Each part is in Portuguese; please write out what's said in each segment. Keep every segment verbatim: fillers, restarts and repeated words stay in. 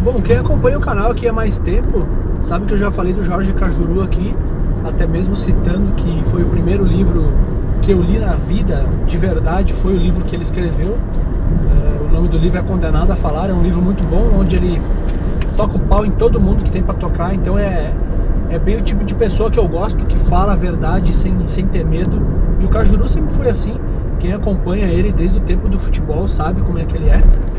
Bom, quem acompanha o canal aqui há mais tempo sabe que eu já falei do Jorge Cajuru aqui, até mesmo citando que foi o primeiro livro que eu li na vida, de verdade, foi o livro que ele escreveu. É, o nome do livro é Condenado a Falar, é um livro muito bom, onde ele toca o pau em todo mundo que tem pra tocar, então é, é bem o tipo de pessoa que eu gosto, que fala a verdade sem, sem ter medo, e o Cajuru sempre foi assim. Quem acompanha ele desde o tempo do futebol sabe como é que ele é.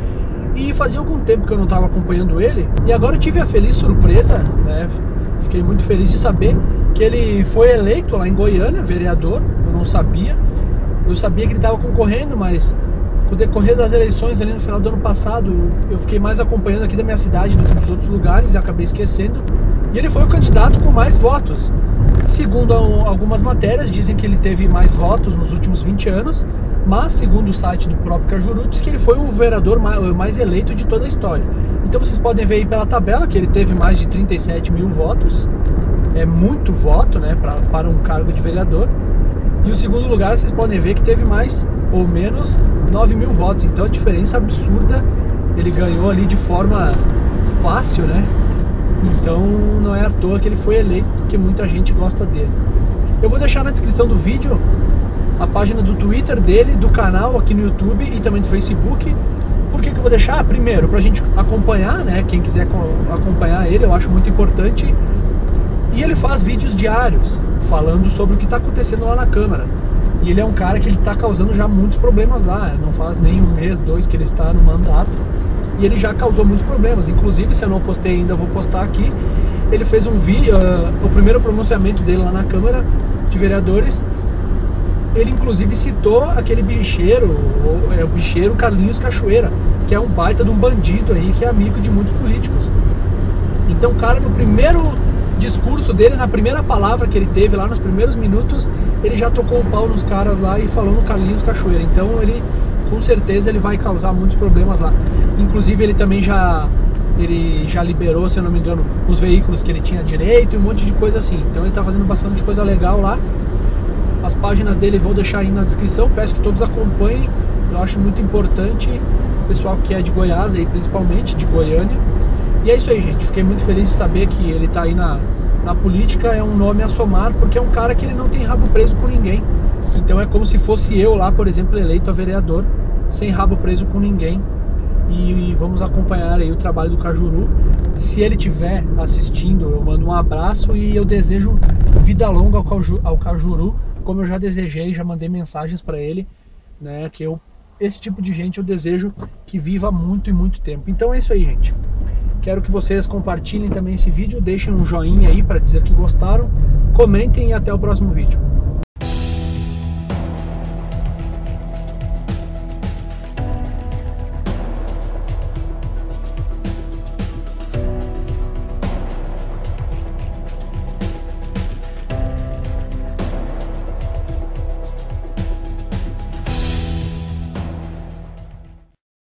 E fazia algum tempo que eu não estava acompanhando ele, e agora eu tive a feliz surpresa, né? Fiquei muito feliz de saber que ele foi eleito lá em Goiânia, vereador. Eu não sabia, eu sabia que ele estava concorrendo, mas com o decorrer das eleições ali no final do ano passado, eu fiquei mais acompanhando aqui da minha cidade do que dos outros lugares e acabei esquecendo. E ele foi o candidato com mais votos. Segundo algumas matérias, dizem que ele teve mais votos nos últimos vinte anos, mas segundo o site do próprio Cajuru, diz que ele foi o vereador mais eleito de toda a história. Então vocês podem ver aí pela tabela que ele teve mais de trinta e sete mil votos. É muito voto, né, pra, para um cargo de vereador. E o segundo lugar, vocês podem ver que teve mais ou menos nove mil votos. Então a diferença absurda, ele ganhou ali de forma fácil, né? Então não é à toa que ele foi eleito, porque muita gente gosta dele. Eu vou deixar na descrição do vídeo a página do Twitter dele, do canal aqui no YouTube e também do Facebook. Por que que eu vou deixar? Primeiro, pra gente acompanhar, né? Quem quiser acompanhar ele, eu acho muito importante. E ele faz vídeos diários, falando sobre o que está acontecendo lá na Câmara. E ele é um cara que ele está causando já muitos problemas lá. Não faz nem um mês, dois que ele está no mandato. E ele já causou muitos problemas. Inclusive, se eu não postei ainda, eu vou postar aqui. Ele fez um vídeo, uh, o primeiro pronunciamento dele lá na Câmara de Vereadores. Ele inclusive citou aquele bicheiro, o, é, o bicheiro Carlinhos Cachoeira, que é um baita de um bandido aí, que é amigo de muitos políticos. Então o cara, no primeiro discurso dele, na primeira palavra que ele teve lá, nos primeiros minutos, ele já tocou o pau nos caras lá e falou no Carlinhos Cachoeira. Então ele, com certeza, ele vai causar muitos problemas lá. Inclusive ele também já, ele já liberou, se eu não me engano, os veículos que ele tinha direito e um monte de coisa assim. Então ele tá fazendo bastante coisa legal lá. As páginas dele eu vou deixar aí na descrição, peço que todos acompanhem, eu acho muito importante, o pessoal que é de Goiás aí, principalmente, de Goiânia. E é isso aí, gente, fiquei muito feliz de saber que ele tá aí na, na política, é um nome a somar, porque é um cara que ele não tem rabo preso com ninguém. Então é como se fosse eu lá, por exemplo, eleito a vereador, sem rabo preso com ninguém. E vamos acompanhar aí o trabalho do Cajuru. Se ele estiver assistindo, eu mando um abraço e eu desejo vida longa ao Cajuru, como eu já desejei, já mandei mensagens para ele, né, que eu, esse tipo de gente eu desejo que viva muito e muito tempo. Então é isso aí, gente. Quero que vocês compartilhem também esse vídeo, deixem um joinha aí para dizer que gostaram, comentem e até o próximo vídeo.